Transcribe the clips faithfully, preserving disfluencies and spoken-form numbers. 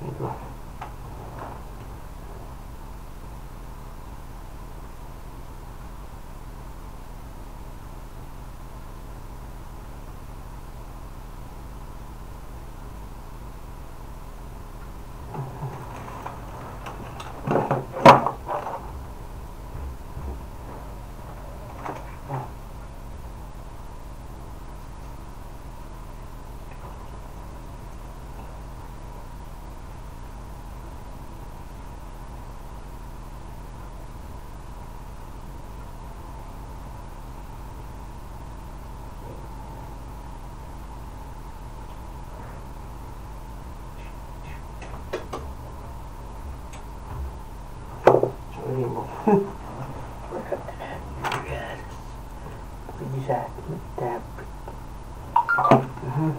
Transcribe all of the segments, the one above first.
Niinku Lisää mitään. Mhm.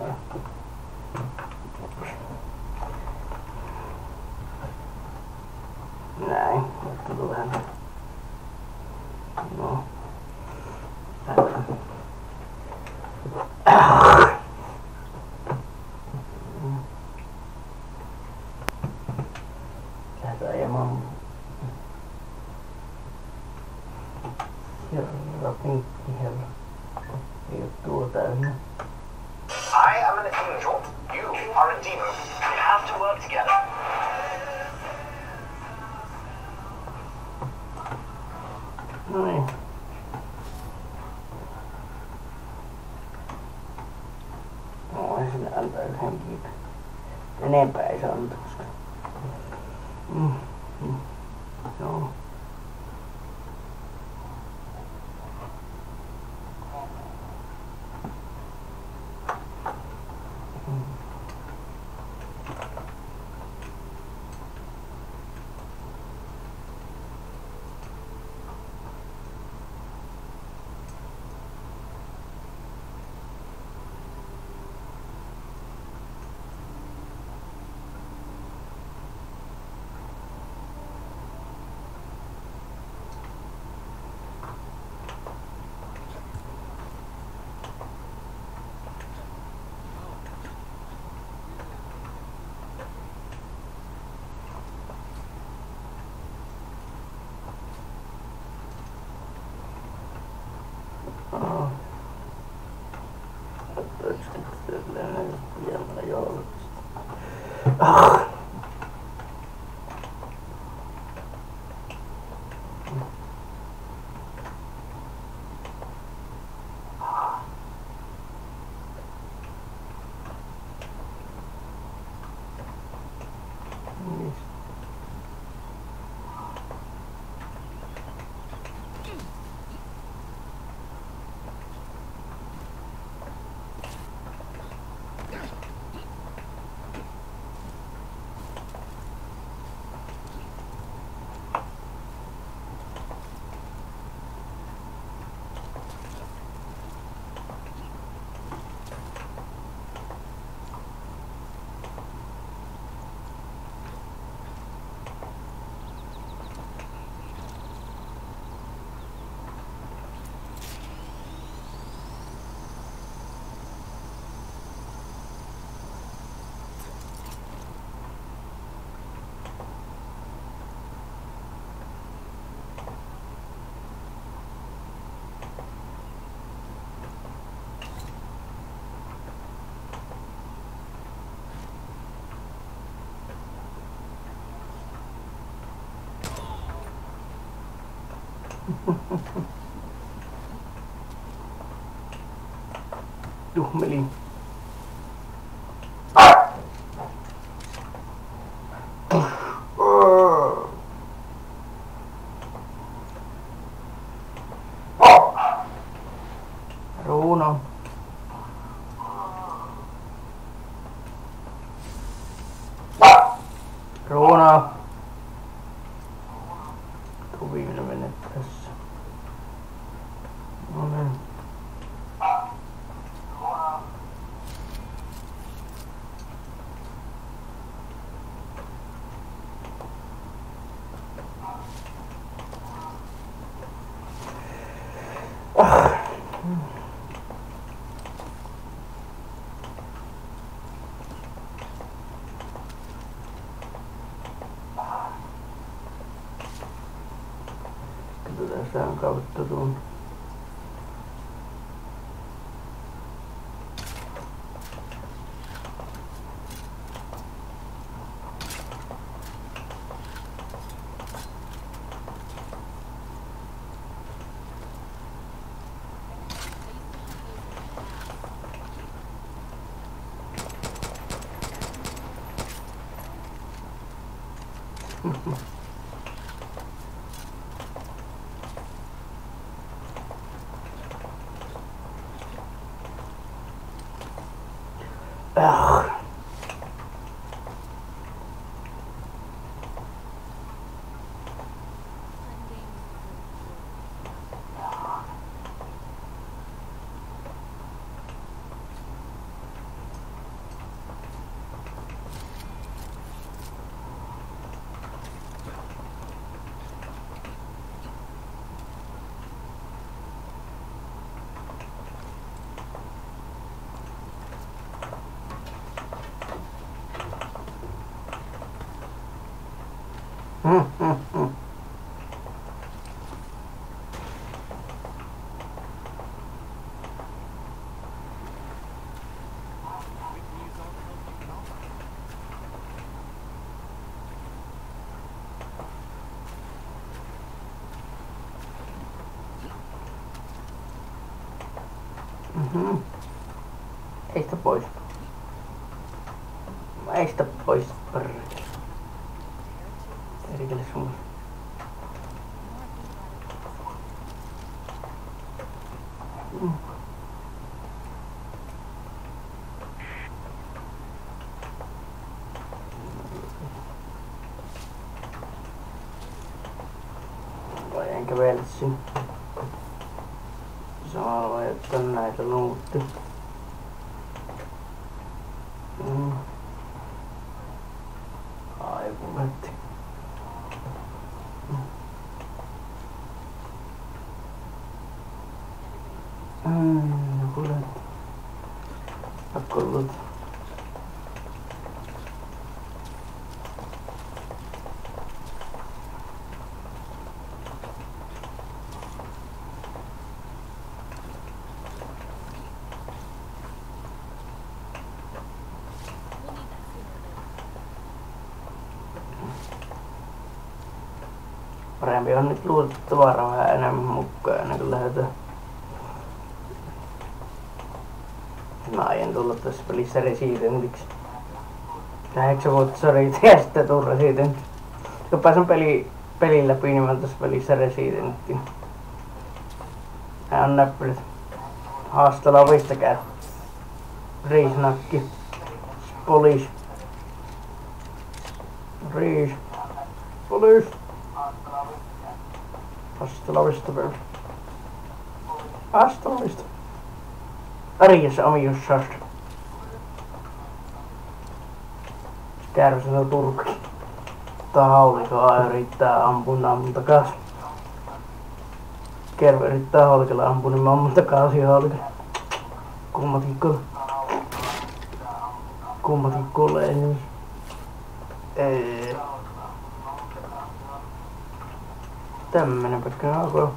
Näin. Tuli vähän. No. Lähdetään ajamaan. Herra pinkki herra. Ei oo tuo täynnä. I am an angel. You are a demon. We have to work together. Noin. Noin sinne antaa yhden kiitos. Enempää ei saa antaa, koska... Mm. Mm. Joo. Oh. Ah. Tuhmeli. Ruuno. Ruuno. Tuo viimeinen mene tässä. No niin. Ah. Tässä on kautta tuon. Ah. Mm, mm, mm. Mhm. Eistä pois. Eistä pois, perkele. Perkele sun. Mm. Vai enkä vielä sinne. Samalla vai ottaa näitä luutti. Mm. Ai kuletti. Mm, kuletti. Pakko luutti. Parempi on nyt luuta tavaraa vähän enemmän mukaan ennen kuin lähdetään. Mä aion tulla tässä pelissä residentiksi. Kahdeksan vuotta sorit ja sitten tuun residentiksi. Kun pääsen peli, pelin läpi, niin mä oon tässä pelissä residentti. Nää on näppylät. Haastella ovista käy. Riisnakki. Poliis. Riis. Poliis. Haastella ovista vielä. Haastella ovista. Arjessa omijussasta. Käärme sanoo Turkki. Tää haulikoa yrittää ampua, niin ammun takas. Käärme yrittää haulikolla ampua, niin mä ammun takaisin haulikolla. Kummatikkolla. Kummatikkolla ei niin. Ei. Tämmönen pätkän alkoi.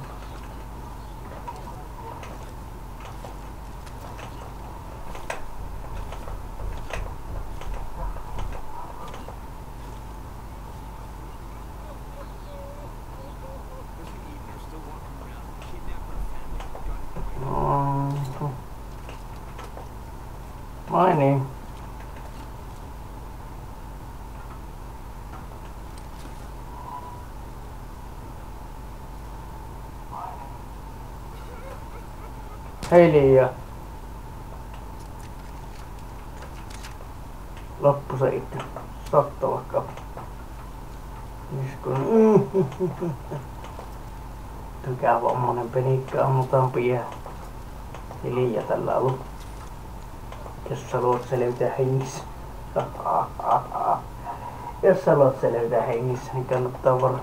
Ai niin. Hei Liia. Loppu se itse. Satto vaikka. Tykää vammonen penikka ammutaan pian. Hiljaa tällä ollut. Jos sä haluat selvitä hengissä. Jos sä haluat selvitä hengissä, niin kannattaa varaa.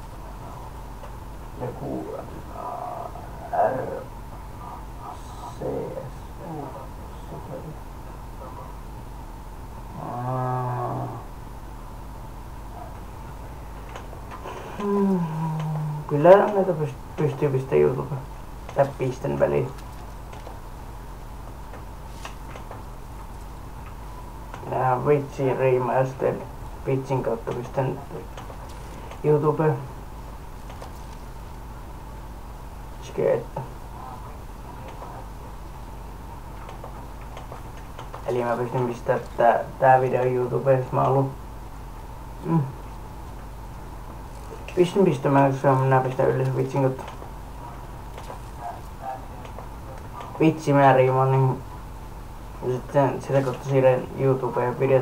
Joku R C S U. Kyllä näitä pystyy. pystyy pistä YouTube. Tai pisten väliin. Nää vitsin riimaa ja sitten vitsin kautta pistän YouTube. Skettä. Eli mä pystyn pistää tää, tää video YouTubeen, jos mä haluun. Mm. Pystyn pistämään, koska minä pistän yleensä vitsin kautta. Vitsi mä riimaan, niin ja sitten sitä kautta siirrän YouTubeen videot.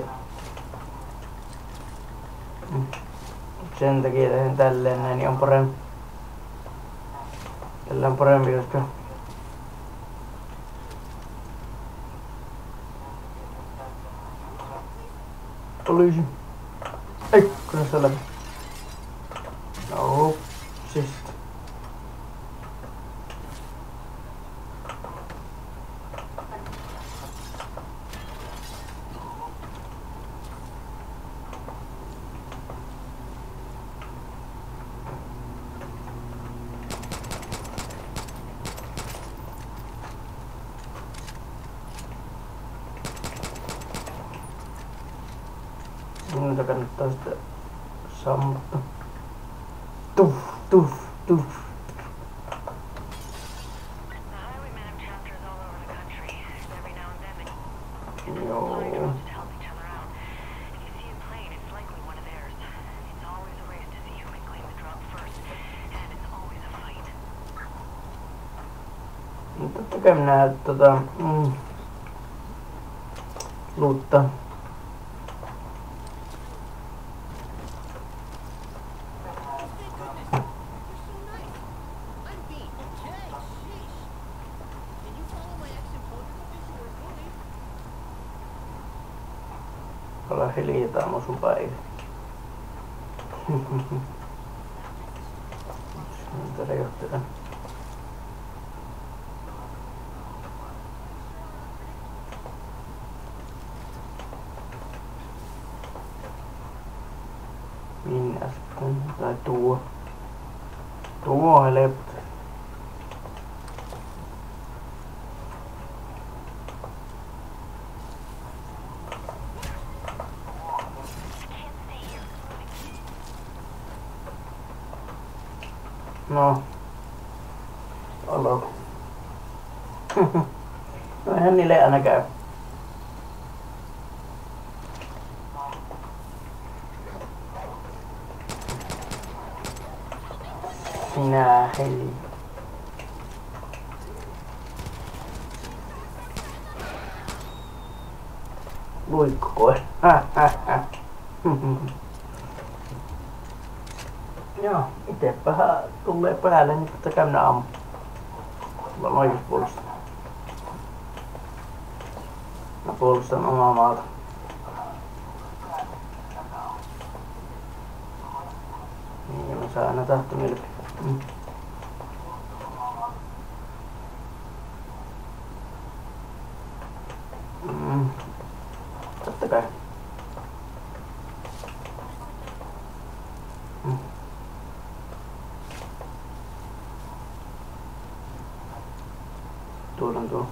Mm. Sen takia tehdään tälleen näin, niin on parempi. Tällä on parempi, koska poliisi. Ei, kun se läpi. No, siis. Minulta kannattaa sitä sammuttaa. Tuff, tuff, tuff. Joo. No totta kai minä tota... Mm, luuttaa. Olla hiljaa mun sun päivä. Mitä rajoittetaan? Minä sitten, tai tuo. Tuo on helppo. No. Olo. No eihän niille aina käy. Sinä heli. Luikkokoe. Joo, itsepähän tulee päälle, niin pitää käydä ammu. Mulla on oikeus puolustaa. Mä puolustan omaa maata. Niin, ja mä saan aina tahtomilpi. Mm. Mm. Totta kai. Mm. Tuodaan tuo.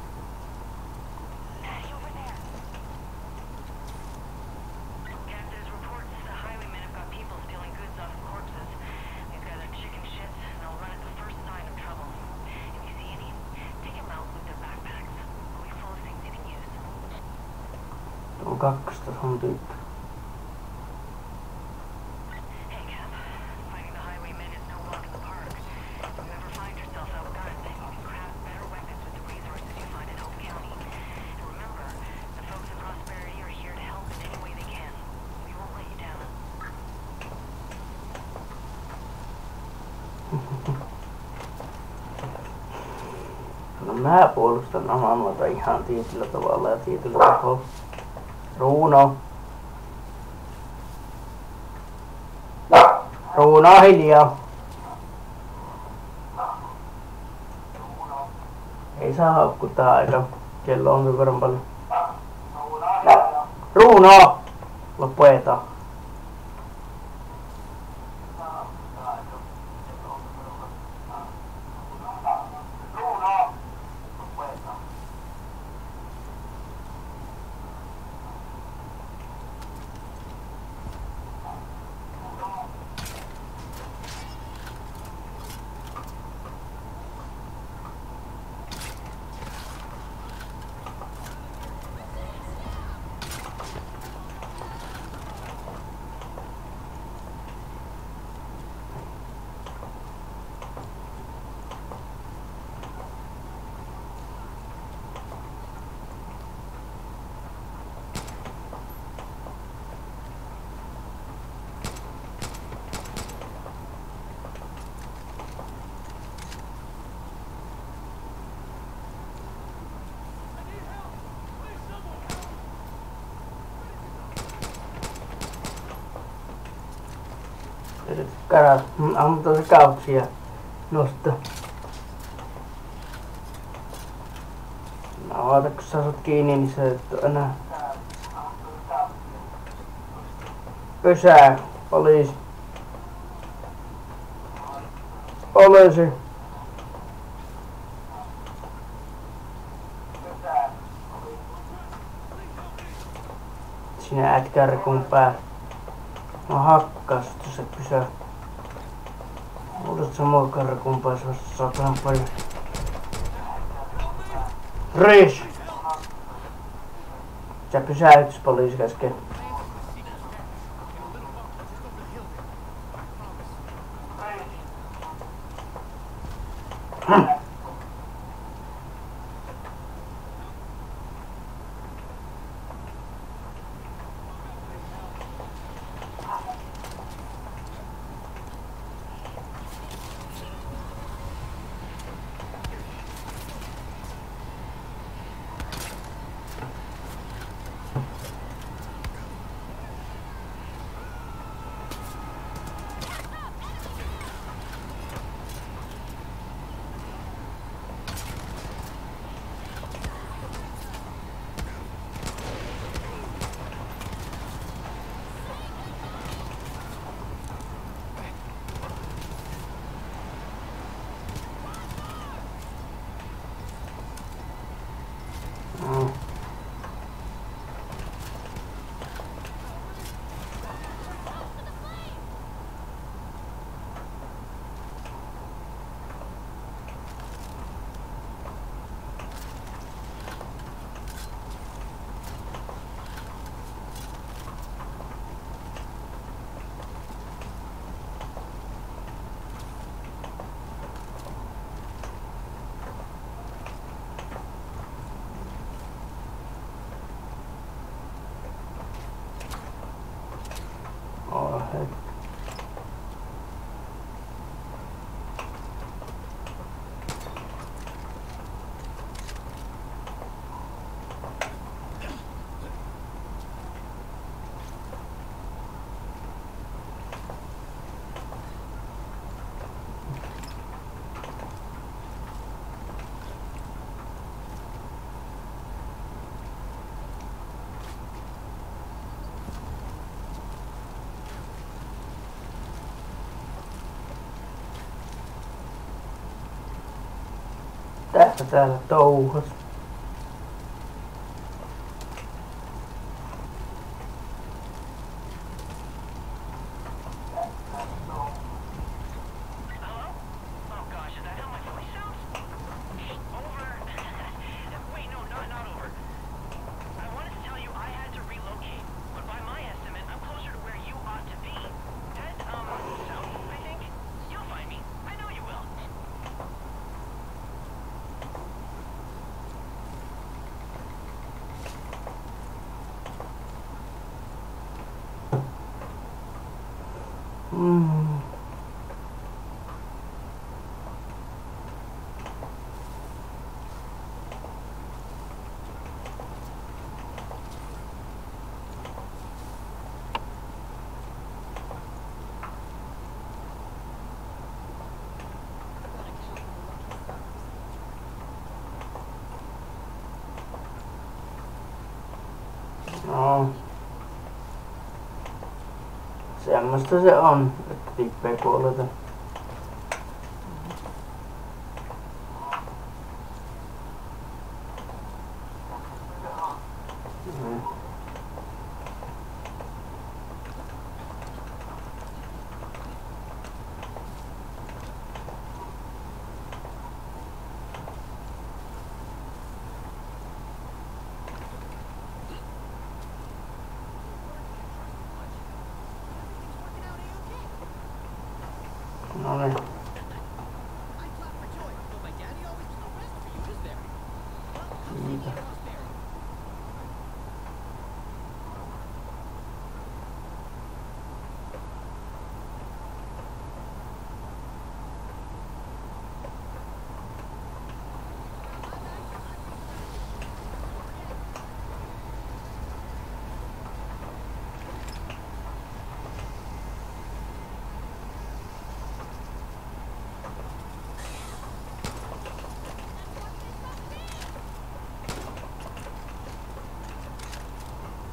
Tuo on kaksitoista on tyyppi. No mä puolustan omaa maata ihan tietyllä tavalla ja tietyllä tavalla. Ruuno. Ruuno hiljaa. Ei saa haukkuttaa aika. Kello on sen verran paljon. Ruuno! Loppu etaa. Karat, ammutaan se kautsi ja nosta. No oota, kun sä asut kiinni, niin sä et oo enää. Pysää, poliisi. Poliisi. Sinä et karkuun pää. Mä hakkaas, jos se pysää. Olet sä mua karkuun pää, se saatan paljon. Freeze! Sä pysäytys, poliisi käskee. Oh, hei. Tässä täällä touhas. Mm. No. Semmoista se on, että tippee kuoleta. Mm. No niin. Kiitos.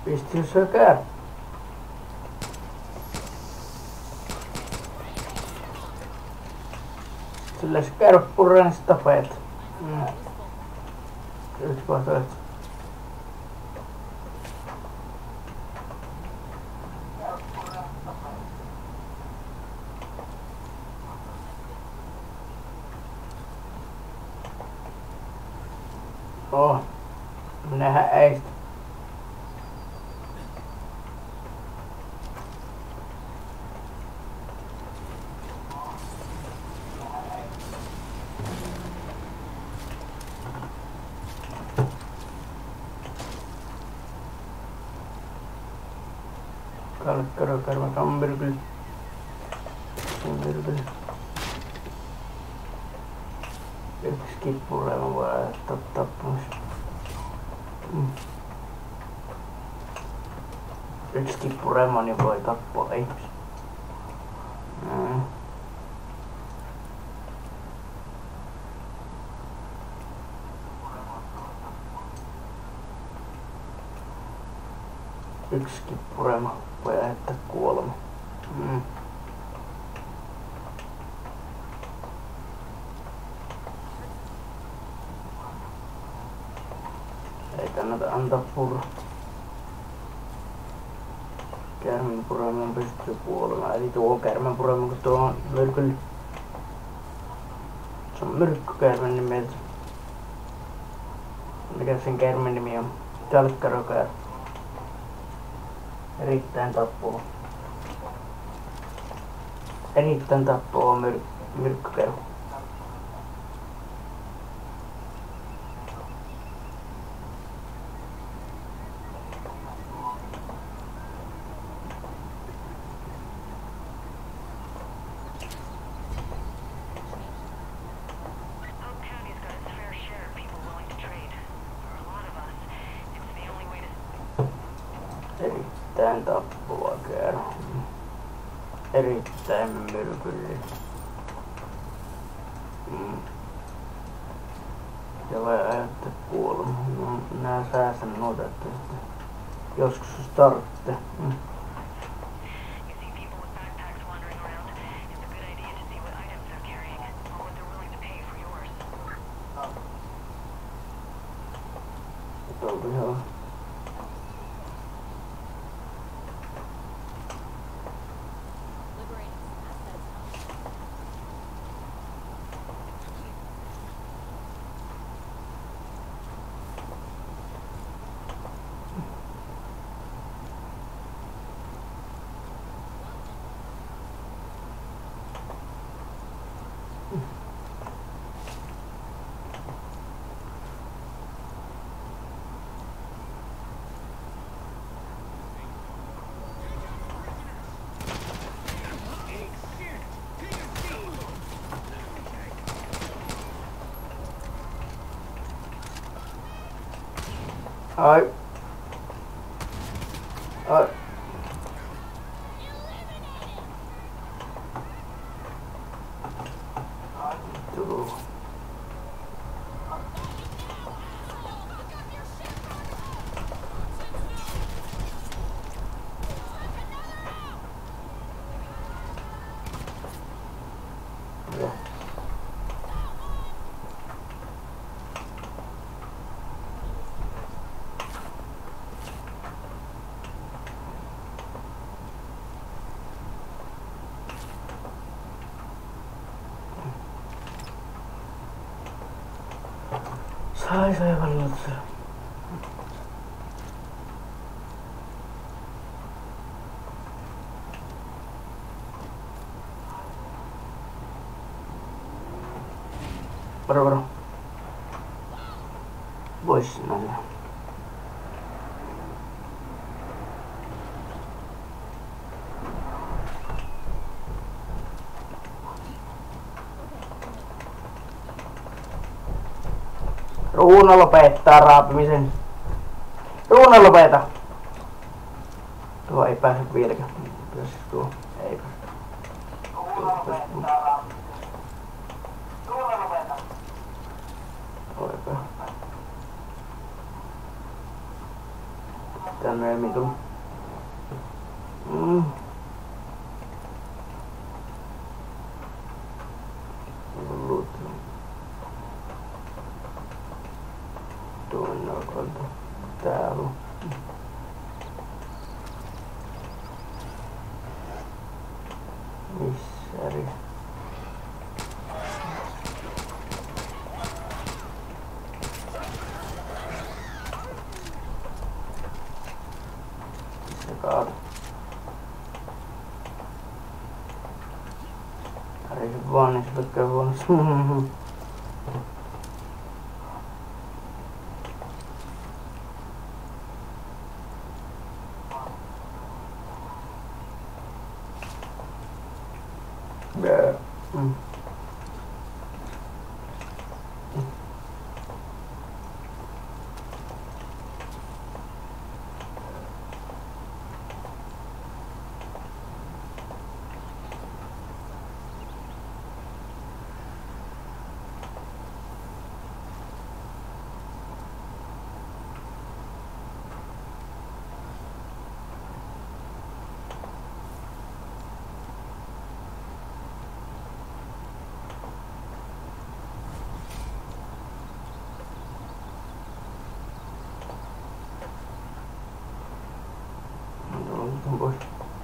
Pisti sökää. Sillä se käydä purraa, niin sit tapeet. Mm. Yksi vaihtoehto. Oh. Minähän ei. Kalkkaro, karva, kammerkyl. Kammerkyl. Yksi kippurema voi ajattaa tappumis. Mm. Yksi kippurema niin voi tappaa ihmisiä. Mm. Yksi kippurema voi aiheuttaa kuolema. Mm. Ei kannata antaa purra. Käärmeenpuremaan pystyy kuolemaan. Eli tuo käärmeenpuremaan, kun tuo on myrkyllä. Se on myrkkykäärmeen nimeltä. Mikä sen käärmeen nimi on? Kalkkarokäärme. Erittäin tappava. Erittäin tappava myr myrkkykäärme. Erittäin tappava käärme. Erittäin myrkyllinen. Mm. Ja vai aiheuttaa kuolema. No, nää säästän noita, että joskus jos tarvitsee. Mm. Tuolta ihan. Ai. Ai. Tuo. Joo. Sai sai vallatse. Varo varo. Vois näin. Ruuna lopettaa raapimisen. Ruuna lopeta. Tuo ei pääse vieläkään. Pääsis tuo. Ei pääse. Tuo pääse. Ruuna lopeta. Tuo ei pääse. Tän myöhemmin tuli. Mm. Lut. Tuon nokolta. Täällä. Missä eri? Missä kaadu? Ei se vaan niin se pökkää huonossa. Yeah. Mm. Tuon pois.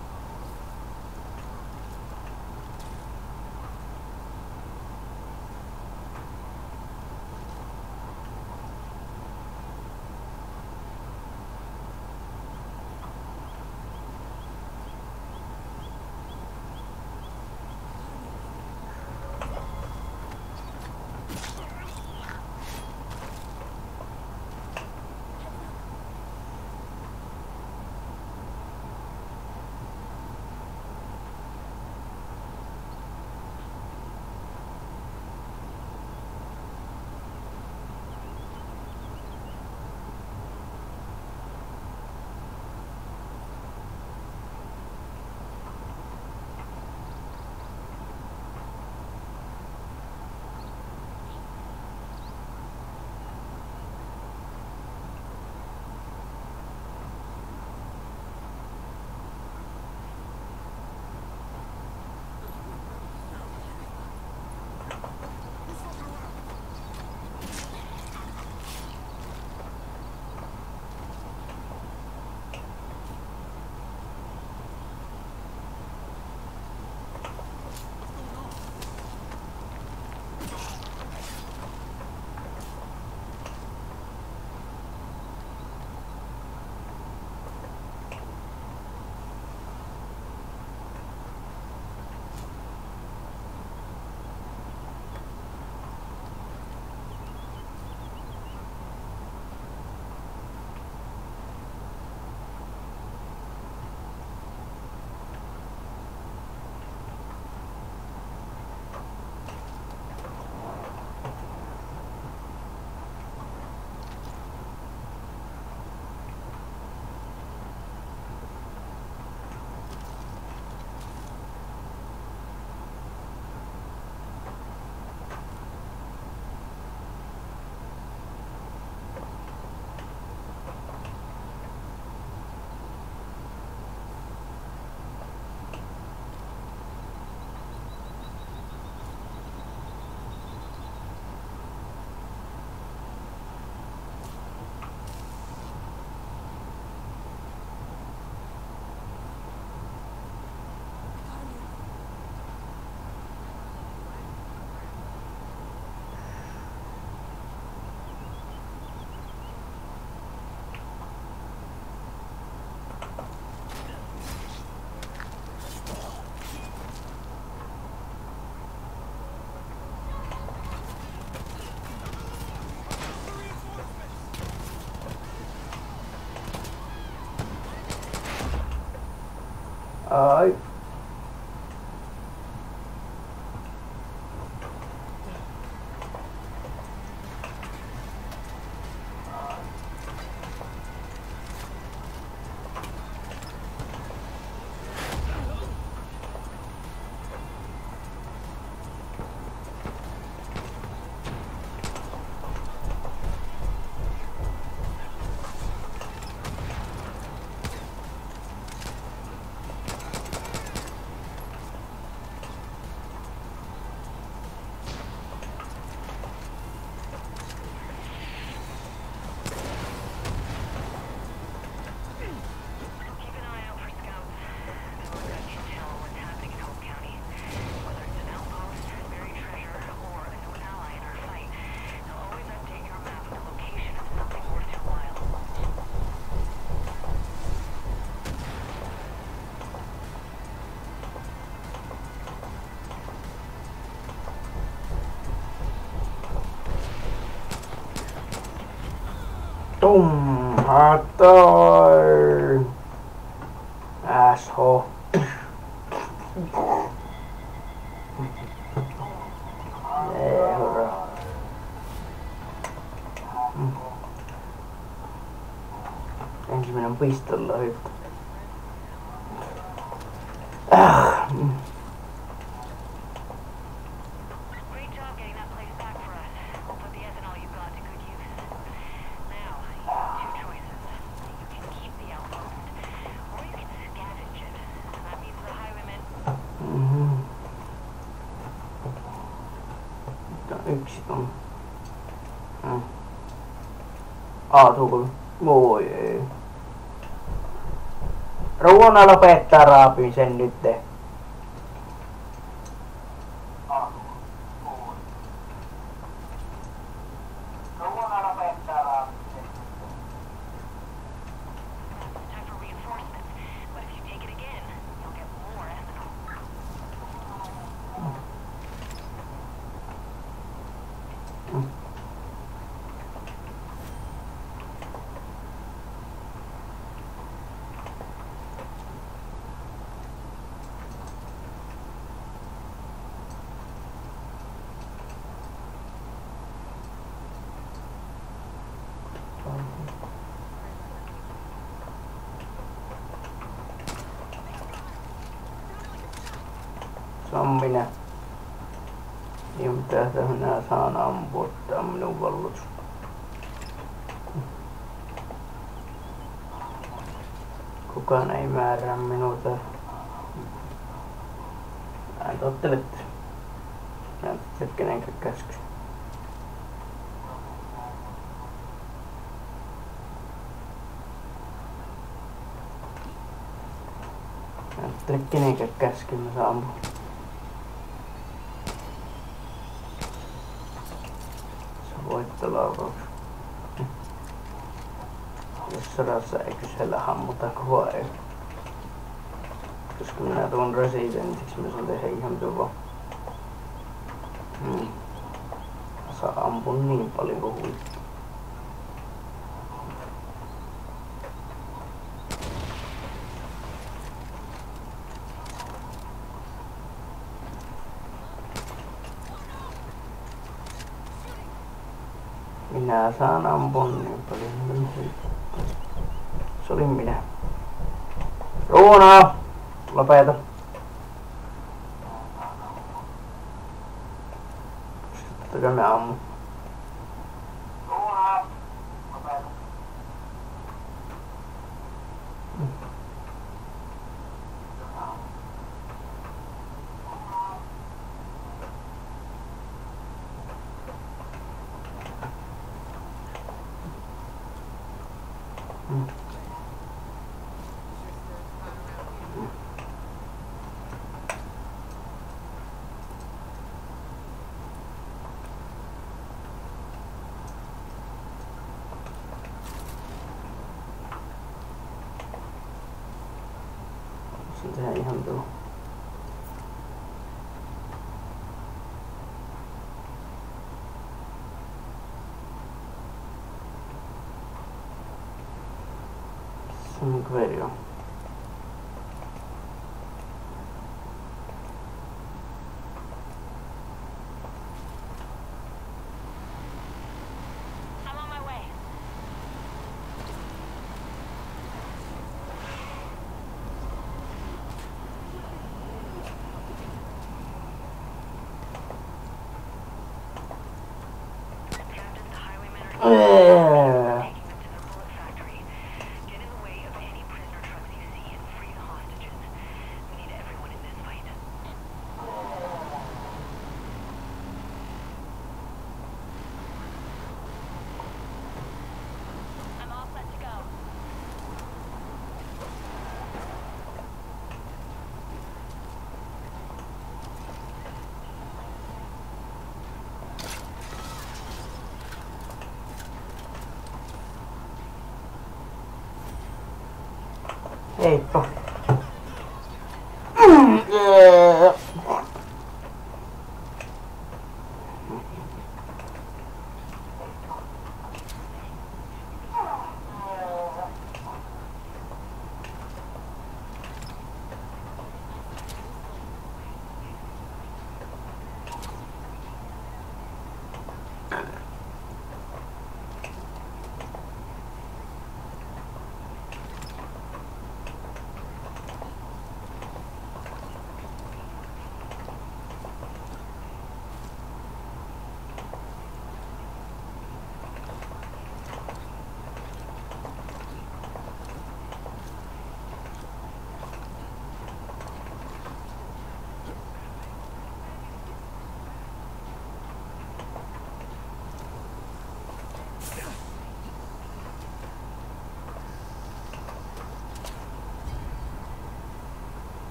Ai. Tum, hatoi. Asshole. Jee, hurra. Mm. Ensimmäinen pistolla hyppy. Ah. Mm. Mm-hmm. Yksi on. Mm. Aa, tuuko? Voi ei. Ruuna lopettaa raapimisen nytte. Se on minä. Ja mitä minä saan ampua, tää on minun vallutus. Kukaan ei määrää minulta. Mä en tottele. Mä en tottele kenenkään käsky. Mä en tottele kenenkään käsky, mä saan ampua. Voittolaukaus. Jos sodassa ei kysellä hammuta kuvaa ei. Koska minä tuon residentiksi, mä saan tehdä ihan tuolla. Hmm. Mä saan ampua niin paljon kuin huippu. Minä saan ampua niin paljon. Se olin minä. Ruuna! Lopeta. Sitten me ammu. Ruuna! Lopeta. Mm. Se tehdään ihan tuo. Se on kaveri on. Yeah. Heippa. Mm, yeah.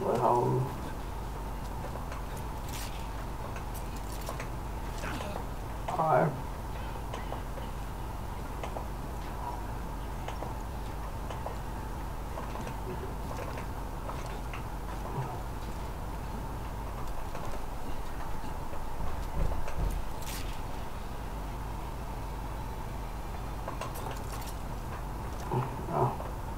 Vähän ollut. Ai. No.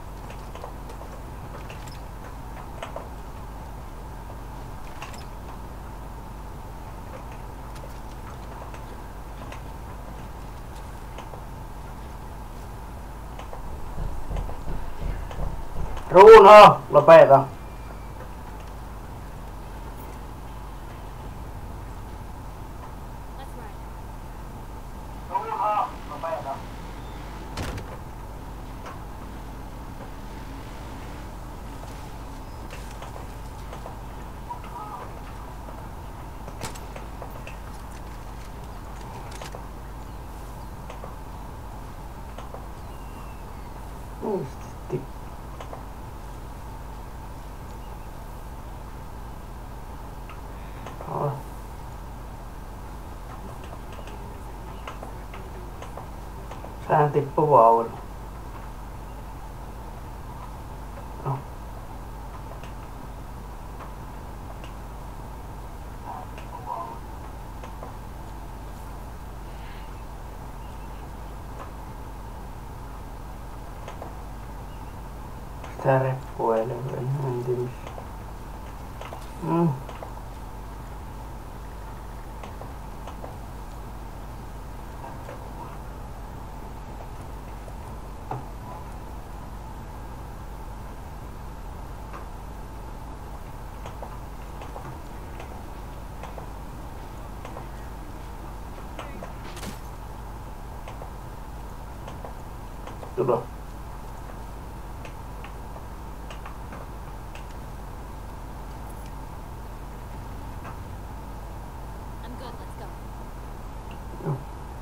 Runo, lopeta. Let's ride. Runo, lopeta. Muisti. Oh. Sehän tippuu vauri. No. Sitä reppuilee, en tiedä missä. Mm. Tulo. I'm good, let's go. No.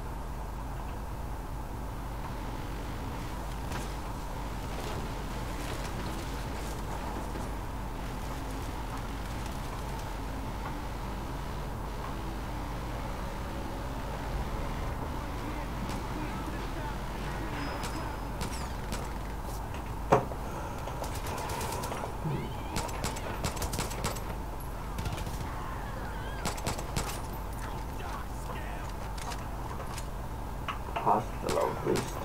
Hostile outreach.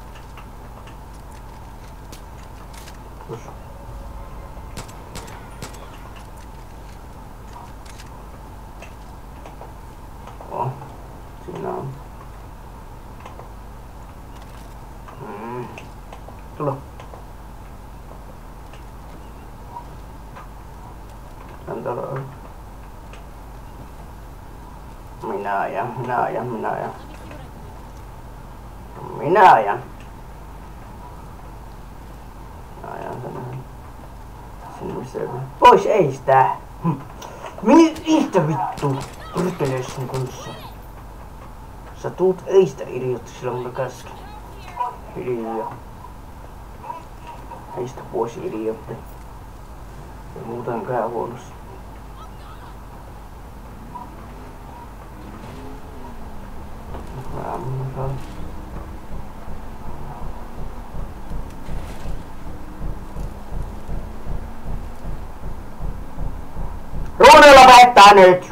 Push. Oh, siinä on. Mm. Tulo. Antaa olla. Minä ajan, minä ajan, minä ajan. Minä ajan. Minä ajan tänne. Sinne missä joku. Pois ei sitä. Hm. Mistä vittu? Ryteleisen kanssa. Sä tuut eistä idiotti silloin kun mä käsken. Hiljaa. Eistä pois idiotti. Ja muuten käy huonosti. Vähän Ruuni lopettaa nyt!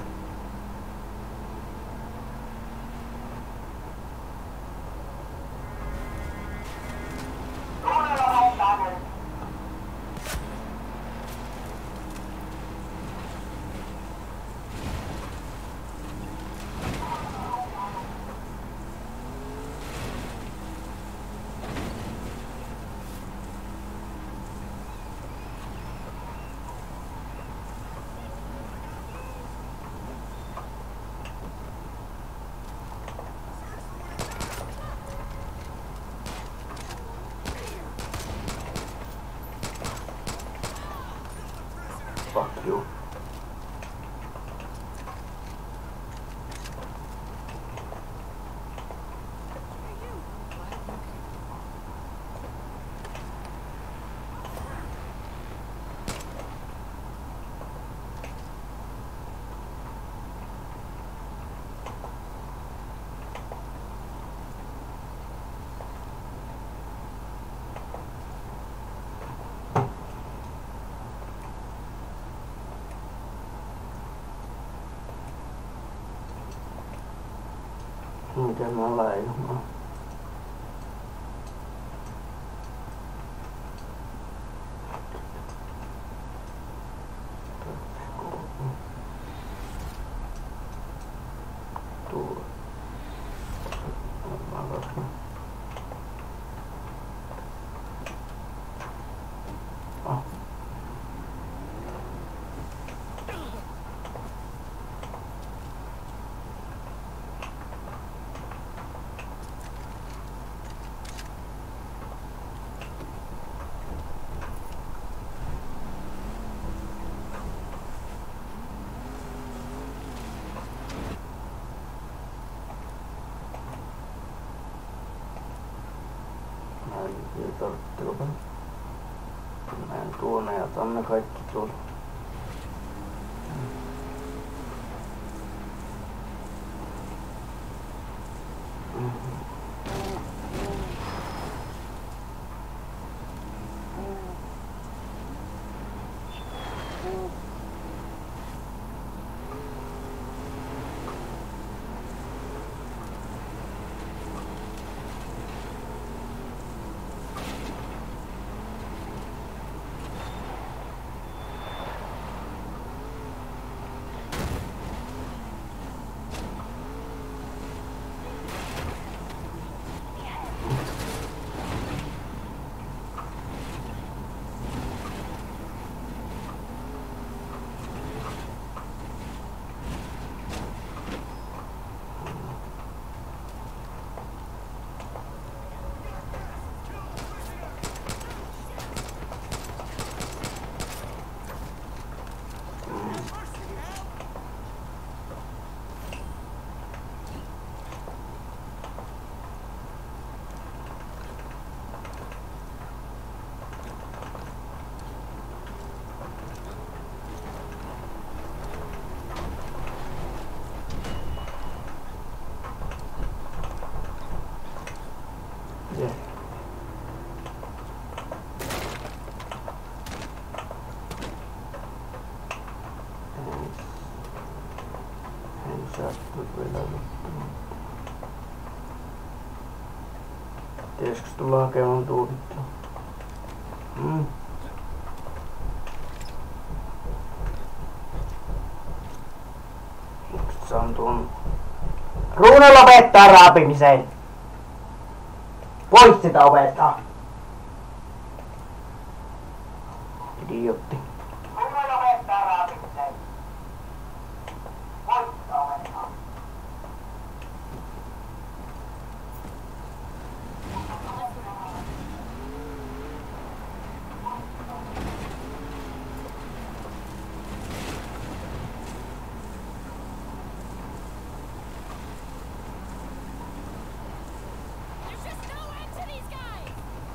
Fuck you. Miten mä olen ilman? Tuo. Ah. Ei tarvitse menen tuonne ja tonne kaikki tuolla. Yeah. En sattu vielä loppuun. Tiesikö tulla hakemaan tuulittua? Mm. Miksi saan tuon... Ruuno lopettaa raapimisen! Voit sitä opettaa! Idiotti. Ruuno lopettaa raapimisen! Voit sitä opettaa! There's just no end to these guys!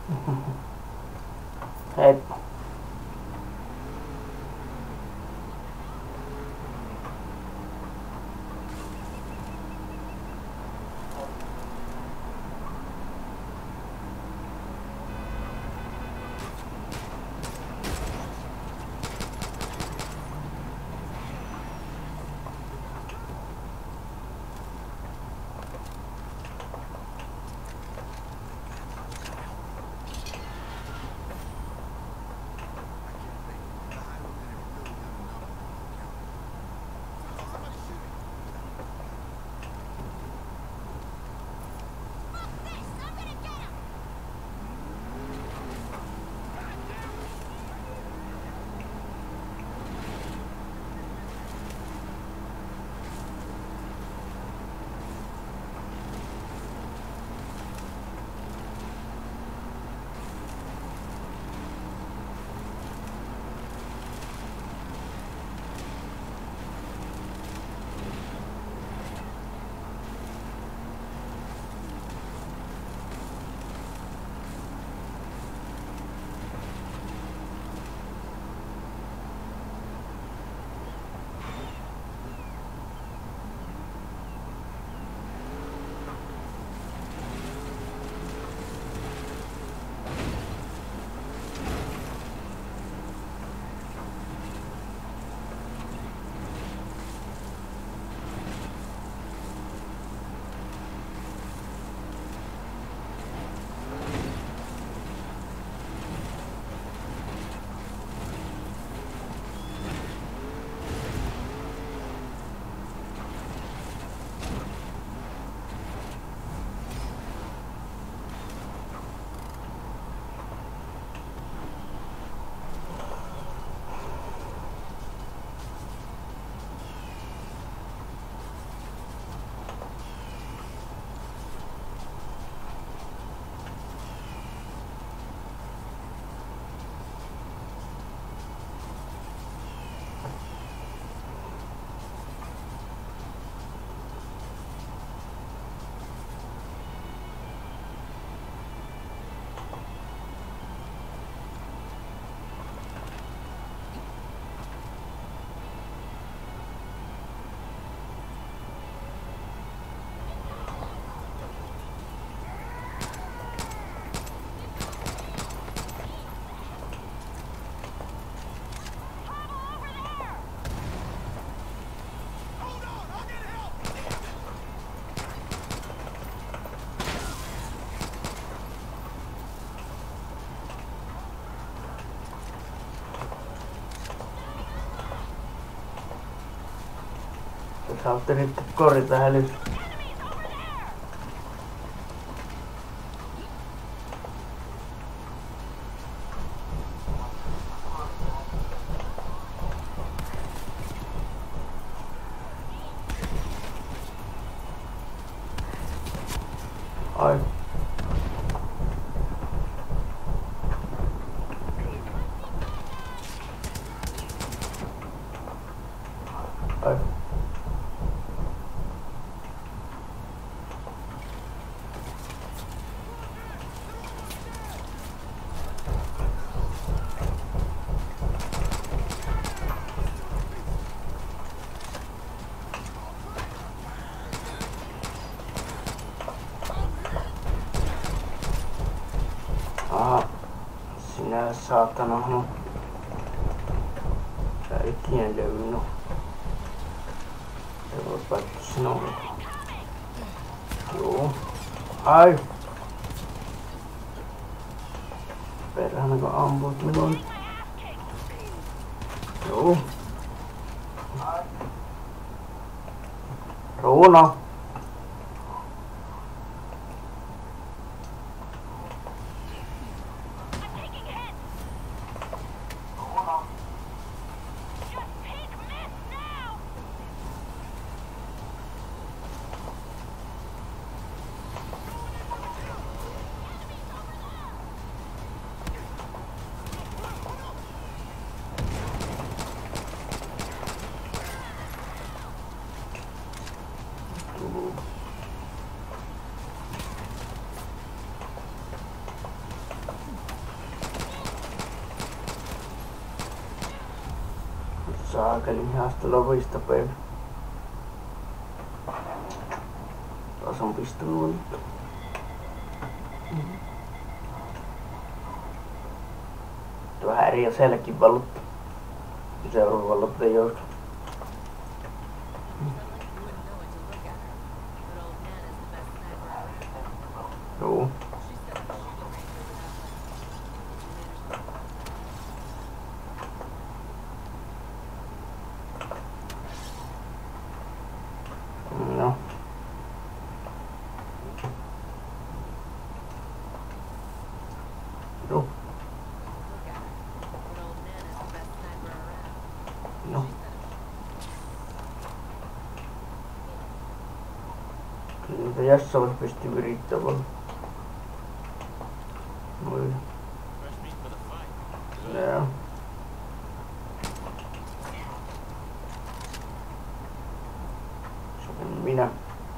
Head. Saatte nyt korjata hälyt. Ai. Ai. Aha, sinä saatana no. Sä ikinä löydy. Ei voi paikka sinulle. Joo. Ai. Perhana kun amput minun. Joo. Ruuno. Saakeli hasta lovista päivä. Taas on pistänyt valittu. Tuo häiriö selkin valuttu. Seuraava valuttu ei joudu. Joo. No. No. No. Kyllä tässä olisi pysty virittämään. Noin. Joo. Se on minä.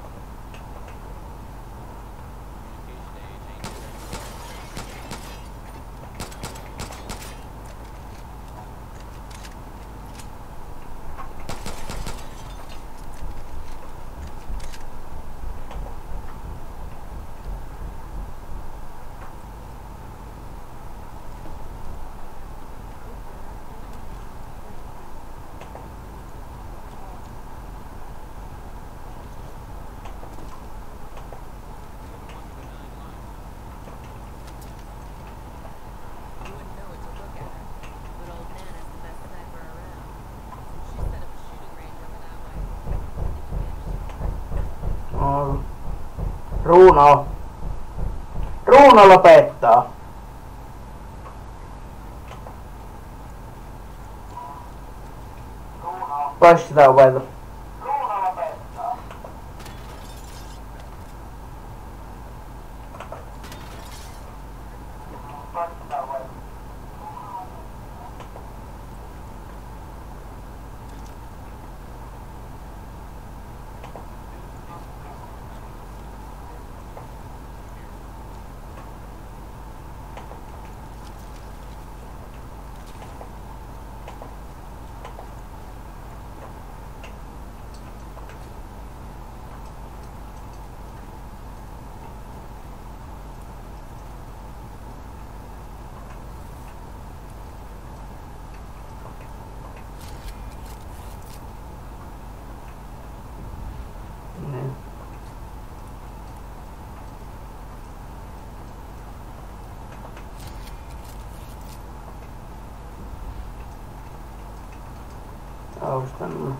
No. Ruuno. Ruuno lopettaa. Pois sitä oveta. Austan.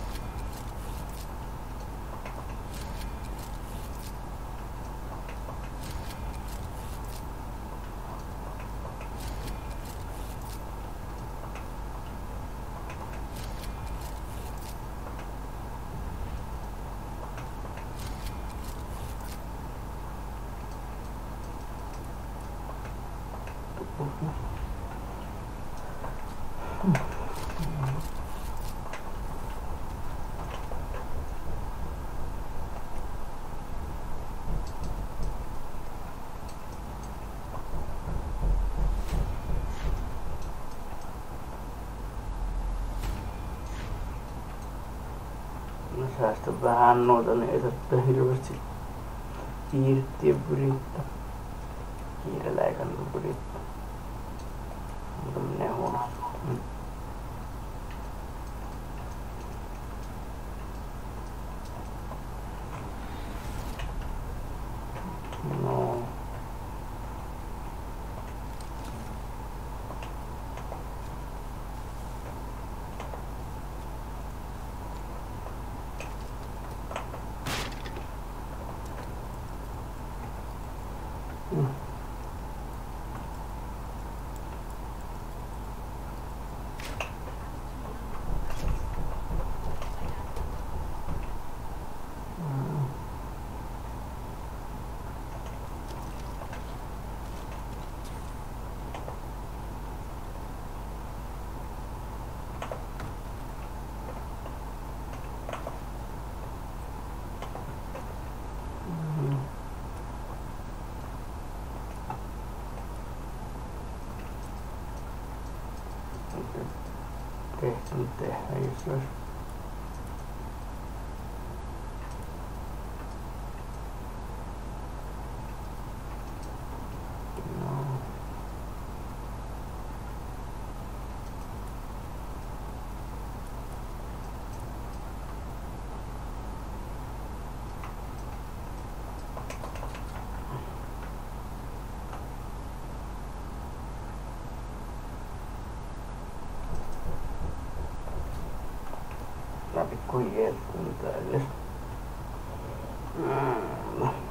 Mä säästän vähän noita, niin ei tarvitse hirveästi kiirehtiä pyrittä. Kiirellä ei kannata pyrittä. Mutta menee huonosti. Mm. No. Mm. ehtinyt tehdä, jos se olisi. No. Läpi kuin jättä, mitä edes. Mm.